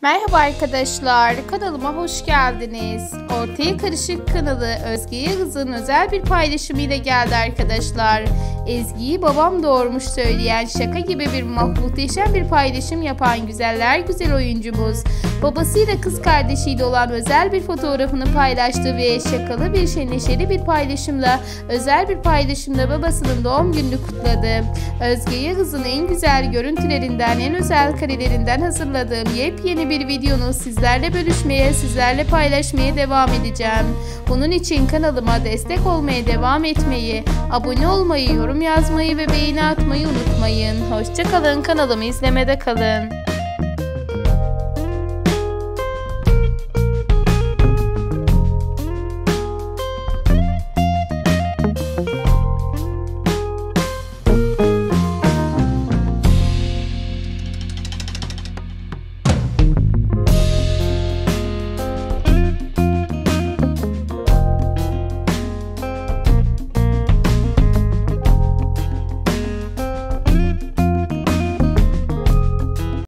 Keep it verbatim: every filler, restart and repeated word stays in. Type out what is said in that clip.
Merhaba arkadaşlar, kanalıma hoş geldiniz. Ortaya Karışık kanalı Özge Yağız'ın özel bir paylaşımıyla geldi arkadaşlar. Ezgi'yi babam doğurmuş söyleyen şaka gibi bir muhteşem bir paylaşım yapan güzeller güzel oyuncumuz, babasıyla kız kardeşiyle olan özel bir fotoğrafını paylaştı ve şakalı bir şey neşeli bir paylaşımla özel bir paylaşımla babasının doğum gününü kutladı. Özge Yağız'ın en güzel görüntülerinden, en özel karelerinden hazırladığım yepyeni bir videonu sizlerle bölüşmeye, sizlerle paylaşmaya devam edeceğim. Bunun için kanalıma destek olmaya devam etmeyi, abone olmayı, yorum yazmayı ve beğeni atmayı unutmayın. Hoşça kalın, kanalımı izlemede kalın.